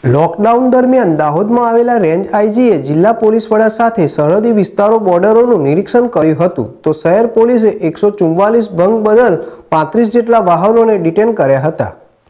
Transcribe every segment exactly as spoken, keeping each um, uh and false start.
Lockdown દરમિયાન દાહોદમાં આવેલા રેન્જ આઈજીએ જિલ્લા પોલીસ વડા સાથે સરહદી વિસ્તારો બોર્ડરોનું નિરીક્ષણ કર્યું હતું તો શહેર પોલીસે એકસો ચુમ્માલીસ ભંગ બદલ પાંત્રીસ જેટલા વાહનોને ડિટેન કર્યા હતા।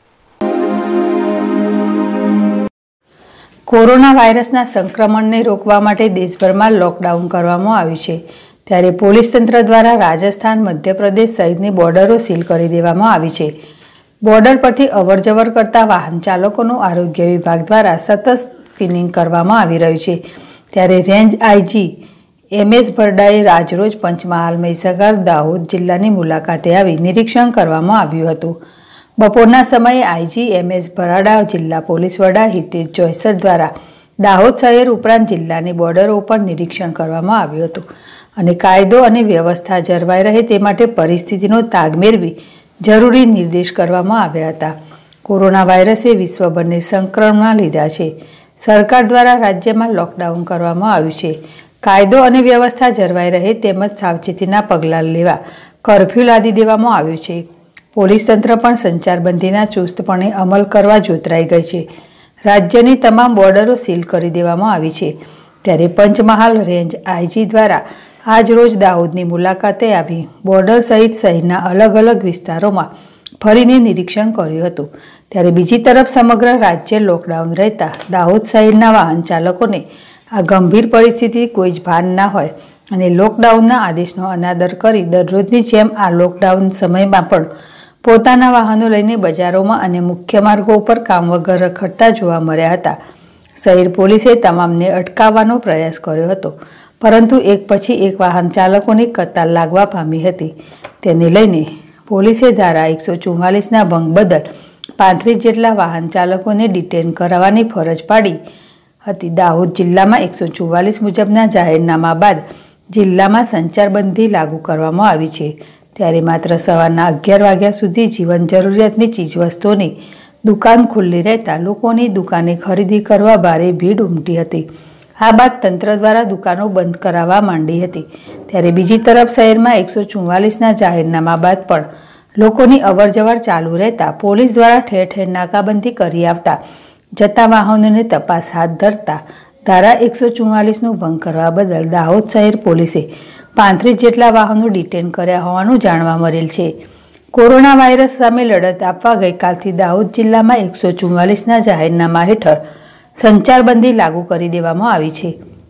કોરોના વાયરસના સંક્રમણને રોકવા માટે દેશભરમાં લોકડાઉન કરવામાં આવ્યું છે, ત્યારે પોલીસ તંત્ર દ્વારા રાજસ્થાન, મધ્યપ્રદેશ સહિતની બોર્ડરો સીલ કરી દેવામાં આવી છે। બોર્ડર પરથી અવરજવર કરતા વાહન ચાલકોનું આરોગ્ય વિભાગ દ્વારા સતત સ્ક્રીનિંગ કરવામાં આવી રહ્યું છે, ત્યારે રેન્જ આઈજી એમ એસ ભરડાએ રાજરોજ પંચમહાલ, મહીસાગર, દાહોદ જિલ્લાની મુલાકાતે આવી નિરીક્ષણ કરવામાં આવ્યું હતું। બપોરના સમયે આઈજી એમ એસ ભરાડા, જિલ્લા પોલીસ વડા હિતેશ જોયસર દ્વારા દાહોદ શહેર ઉપરાંત જિલ્લાની બોર્ડરો ઉપર નિરીક્ષણ કરવામાં આવ્યું હતું અને કાયદો અને વ્યવસ્થા જળવાઈ રહે તે માટે પરિસ્થિતિનો તાગ મેળવી જરૂરી નિર્દેશ કરવામાં આવ્યા હતા। કોરોના વાયરસે વિશ્વભરને સંક્રમણ લીધા છે। સરકાર દ્વારા રાજ્યમાં લોકડાઉન કરવામાં આવ્યું છે। કાયદો અને વ્યવસ્થા જળવાઈ રહે તેમજ સાવચેતીના પગલાં લેવા કર્ફ્યુ લાદી દેવામાં આવ્યું છે। પોલીસ તંત્ર પણ સંચારબંધીના ચુસ્તપણે અમલ કરવા જોતરાઈ ગઈ છે। રાજ્યની તમામ બોર્ડરો સીલ કરી દેવામાં આવી છે, ત્યારે પંચમહાલ રેન્જ આઈજી દ્વારા આજ રોજ દાહોદની મુલાકાતે આવી બોર્ડર સહિત શહેરના અલગ અલગ વિસ્તારોમાં ફરીને નિરીક્ષણ કર્યું હતું। ત્યારે બીજી તરફ સમગ્ર રાજ્ય લોકડાઉન રહેતા દાહોદ શહેરના વાહન ચાલકોને આ ગંભીર પરિસ્થિતિ કોઈ જ ભાન ના હોય અને લોકડાઉનના આદેશનો અનાદર કરી દરરોજની જેમ આ લોકડાઉન સમયમાં પણ પોતાના વાહનો લઈને બજારોમાં અને મુખ્ય માર્ગો ઉપર કામ વગર રખડતા જોવા મળ્યા હતા। શહેર પોલીસે તમામને અટકાવવાનો પ્રયાસ કર્યો હતો, પરંતુ એક પછી એક વાહન ચાલકોની કતાર લાગવા પામી હતી। તેને લઈને પોલીસે ધારા એકસો ચુમ્માલીસના ભંગ બદલ પાંત્રીસ જેટલા વાહન ચાલકોને ડિટેન કરાવવાની ફરજ પાડી હતી। દાહોદ જિલ્લામાં એકસો ચુમ્માલીસ મુજબના જાહેરનામા બાદ જિલ્લામાં સંચારબંધી લાગુ કરવામાં આવી છે, ત્યારે માત્ર સવારના અગિયાર વાગ્યા સુધી જીવન જરૂરિયાતની ચીજવસ્તુઓની દુકાન ખુલ્લી રહેતા લોકોની દુકાને ખરીદી કરવા ભારે ભીડ ઉમટી હતી। આ બાદ તંત્ર દ્વારા દુકાનો બંધ કરાવવા માંડી હતી, ત્યારે બીજી તરફ શહેરમાં એકસો ચુમ્માલીસના જાહેરનામા બાદ પણ લોકોની અવરજવર ચાલુ રહેતા પોલીસ દ્વારા ઠેર ઠેર નાકાબંધી કરી આવતા જતા વાહનોને તપાસ હાથ ધરતા ધારા એકસો ચુમ્માલીસનો ભંગ કરવા બદલ દાહોદ શહેર પોલીસે પાંત્રીસ જેટલા વાહનો ડિટેન કર્યા હોવાનું જાણવા મળેલ છે। કોરોના વાયરસ સામે લડત આપવા ગઈકાલથી દાહોદ જિલ્લામાં એકસો ચુમ્માલીસના જાહેરનામા હેઠળ સંચારબંધી લાગુ કરી દેવામાં આવી છે।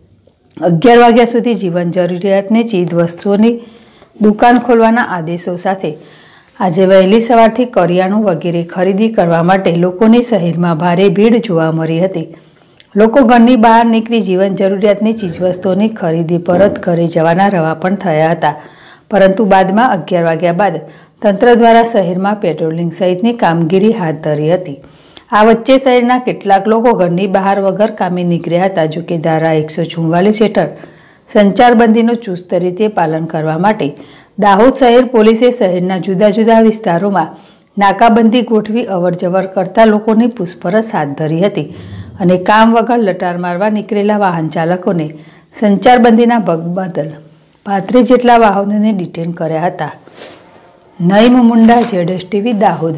અગિયાર વાગ્યા સુધી જીવન જરૂરિયાતની ચીજ વસ્તુઓની દુકાન ખોલવાના આદેશો સાથે આજે વહેલી સવારથી કરિયાણું વગેરે ખરીદી કરવા માટે લોકોની શહેરમાં ભારે ભીડ જોવા મળી હતી। લોકો ઘરની બહાર નીકળી જીવન જરૂરિયાતની ચીજવસ્તુઓની ખરીદી પરત ઘરે જવાના રવા પણ થયા હતા, પરંતુ બાદમાં અગિયાર વાગ્યા બાદ તંત્ર દ્વારા શહેરમાં પેટ્રોલિંગ સહિતની કામગીરી હાથ ધરી હતી। આ વચ્ચે શહેરના કેટલાક લોકો ઘરની બહાર વગર કામે નીકળ્યા હતા। જો કે ધારા એકસો ચુમ્માલીસ હેઠળ સંચારબંધીનું ચુસ્ત રીતે પાલન કરવા માટે દાહોદ શહેર પોલીસે શહેરના જુદા જુદા વિસ્તારોમાં નાકાબંધી ગોઠવી અવરજવર કરતા લોકોની પૂછપરછ હાથ ધરી હતી અને કામ વગર લટાર મારવા નીકળેલા વાહન ચાલકોને સંચારબંધીના ભંગ બદલ પાંત્રીસ જેટલા વાહનોને ડિટેન કર્યા હતા। નઈમ મુંડા, જેડેશ ટીવી, દાહોદ।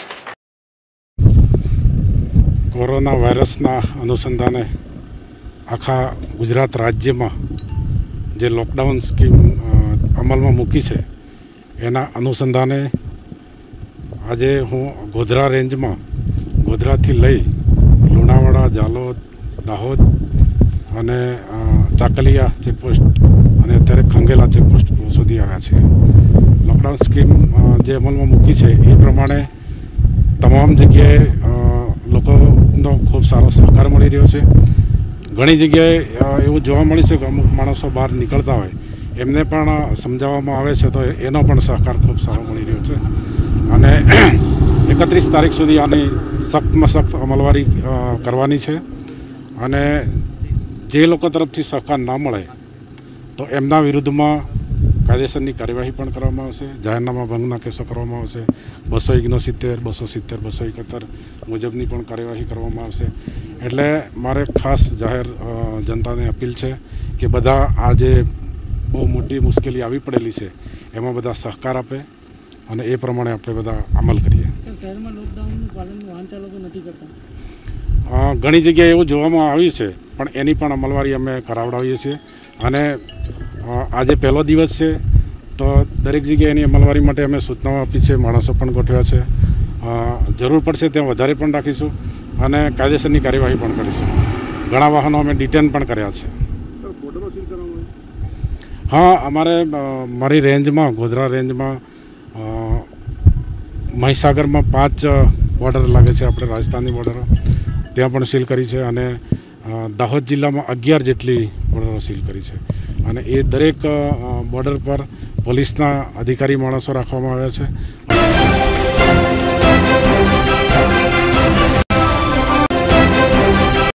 કોરોના વાયરસના અનુસંધાને આખા ગુજરાત રાજ્યમાં જે લોકડાઉન સ્કીમ અમલમાં મૂકી છે એના અનુસંધાને આજે હું ગોધરા રેન્જમાં ગોધરાથી લઈ લુણાવાડા, જાલોદ, દાહોદ અને ચાકલિયા ચેકપોસ્ટ અને અત્યારે ખંગેલા ચેકપોસ્ટ સુધી આવ્યા છે। લોકડાઉન સ્કીમ જે અમલમાં મૂકી છે એ પ્રમાણે તમામ જગ્યાએ લોકોનો ખૂબ સારો સહકાર મળી રહ્યો છે। ઘણી જગ્યાએ એવું જોવા મળ્યું છે કે અમુક માણસો બહાર નીકળતા હોય એમને પણ સમજાવવામાં આવે છે, તો એનો પણ સહકાર ખૂબ સારો મળી રહ્યો છે અને એકત્રીસ તારીખ સુધી આની સખ્તમાં સખ્ત અમલવારી કરવાની છે અને જે લોકો તરફથી સહકાર ના મળે તો એમના વિરુદ્ધમાં કાયદેસરની કાર્યવાહી પણ કરવામાં આવશે। જાહેરનામા ભંગના કેસો કરવામાં આવશે। બસો ઓગણસિત્તેર, બસો સિત્તેર, બસો એકોતેર મુજબની પણ કાર્યવાહી કરવામાં આવશે। એટલે મારે ખાસ જાહેર જનતાને અપીલ છે કે બધા આ જે બહુ મોટી મુશ્કેલી આવી પડેલી છે એમાં બધા સહકાર આપે અને એ પ્રમાણે આપણે બધા અમલ કરીએ। શહેરમાં લોકડાઉનનું પાલન વાહન ચાલકો નથી કરતા। ઘણી જગ્યાએ એવું જોવામાં આવ્યું છે, પણ એની પણ અમલવારી અમે કરાવડાવીએ છીએ. અને આજે પહેલો દિવસ છે તો દરેક જગ્યાએ એની અમલવારી માટે અમે સૂચનાઓ આપી છે, માણસો પણ ગોઠવ્યા છે. જરૂર પડશે ત્યાં વધારે પણ રાખીશું અને કાયદેસરની કાર્યવાહી પણ કરીશું. ઘણા વાહનો અમે ડિટેન પણ કર્યા છે. હા, અમારે મારી રેન્જમાં, ગોધરા રેન્જમાં મહીસાગરમાં પાંચ બોર્ડર લાગે છે, આપણે રાજસ્થાનની બોર્ડરો ત્યાં પણ સીલ કરી છે. અને દાહોદ જિલ્લામાં અગિયાર જેટલી બોર્ડરો સીલ કરી છે. અને એ દરેક બોર્ડર પર પોલીસના અધિકારી માણસો રાખવામાં આવ્યા છે.